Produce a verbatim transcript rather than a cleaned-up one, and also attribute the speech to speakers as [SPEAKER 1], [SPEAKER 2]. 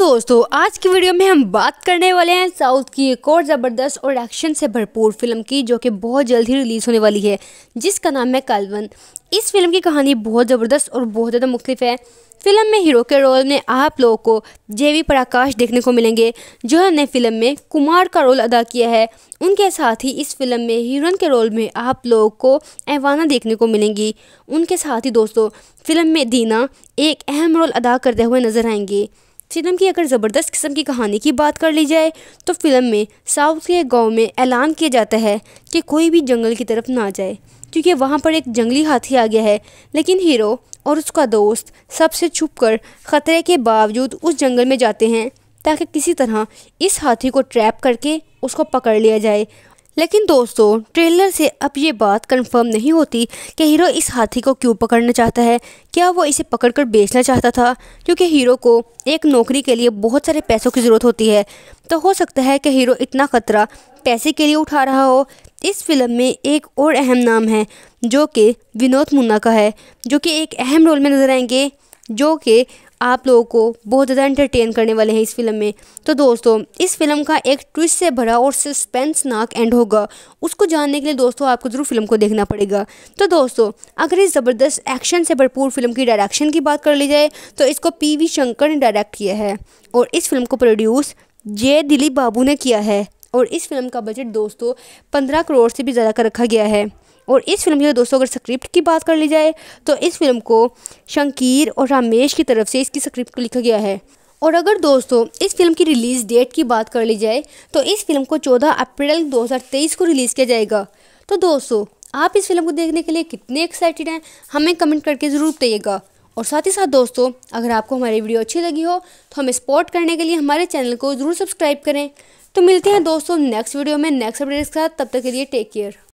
[SPEAKER 1] दोस्तों आज की वीडियो में हम बात करने वाले हैं साउथ की एक और ज़बरदस्त और एक्शन से भरपूर फिल्म की, जो कि बहुत जल्द ही रिलीज़ होने वाली है, जिसका नाम है काल्वन। इस फिल्म की कहानी बहुत ज़बरदस्त और बहुत ज़्यादा मुख्तलिफ है। फिल्म में हीरो के रोल में आप लोगों को जेवी प्रकाश देखने को मिलेंगे, जिन्होंने फिल्म में कुमार का रोल अदा किया है। उनके साथ ही इस फिल्म में हीरोइन के रोल में आप लोगों को एवाना देखने को मिलेंगी। उनके साथ ही दोस्तों फिल्म में दीना एक अहम रोल अदा करते हुए नजर आएंगे। फिल्म की अगर ज़बरदस्त किस्म की कहानी की बात कर ली जाए तो फिल्म में साउथ के गांव में ऐलान किया जाता है कि कोई भी जंगल की तरफ ना जाए, क्योंकि वहां पर एक जंगली हाथी आ गया है। लेकिन हीरो और उसका दोस्त सबसे छुपकर खतरे के बावजूद उस जंगल में जाते हैं, ताकि किसी तरह इस हाथी को ट्रैप करके उसको पकड़ लिया जाए। लेकिन दोस्तों ट्रेलर से अब ये बात कंफर्म नहीं होती कि हीरो इस हाथी को क्यों पकड़ना चाहता है। क्या वो इसे पकड़कर बेचना चाहता था, क्योंकि हीरो को एक नौकरी के लिए बहुत सारे पैसों की ज़रूरत होती है। तो हो सकता है कि हीरो इतना खतरा पैसे के लिए उठा रहा हो। इस फिल्म में एक और अहम नाम है जो कि विनोद मुन्ना का है, जो कि एक अहम रोल में नजर आएंगे, जो कि आप लोगों को बहुत ज़्यादा एंटरटेन करने वाले हैं इस फिल्म में। तो दोस्तों इस फिल्म का एक ट्विस्ट से भरा और सस्पेंसनाक एंड होगा, उसको जानने के लिए दोस्तों आपको ज़रूर फिल्म को देखना पड़ेगा। तो दोस्तों अगर इस ज़बरदस्त एक्शन से भरपूर फिल्म की डायरेक्शन की बात कर ली जाए तो इसको पी वी शंकर ने डायरेक्ट किया है और इस फिल्म को प्रोड्यूस जे दिलीप बाबू ने किया है। और इस फिल्म का बजट दोस्तों पंद्रह करोड़ से भी ज़्यादा का रखा गया है। और इस फिल्म की दोस्तों अगर स्क्रिप्ट की बात कर ली जाए तो इस फिल्म को शंकीर और रामेश की तरफ से इसकी स्क्रिप्ट को लिखा गया है। और अगर दोस्तों इस फिल्म की रिलीज़ डेट की बात कर ली जाए तो इस फिल्म को चौदह अप्रैल दो हज़ार तेईस को रिलीज़ किया जाएगा। तो दोस्तों आप इस फिल्म को देखने के लिए कितने एक्साइटेड हैं हमें कमेंट करके ज़रूर बताइएगा। और साथ ही साथ दोस्तों अगर आपको हमारी वीडियो अच्छी लगी हो तो हमें सपोर्ट करने के लिए हमारे चैनल को ज़रूर सब्सक्राइब करें। तो मिलते हैं दोस्तों नेक्स्ट वीडियो में नेक्स्ट अपडेट के साथ, तब तक के लिए टेक केयर।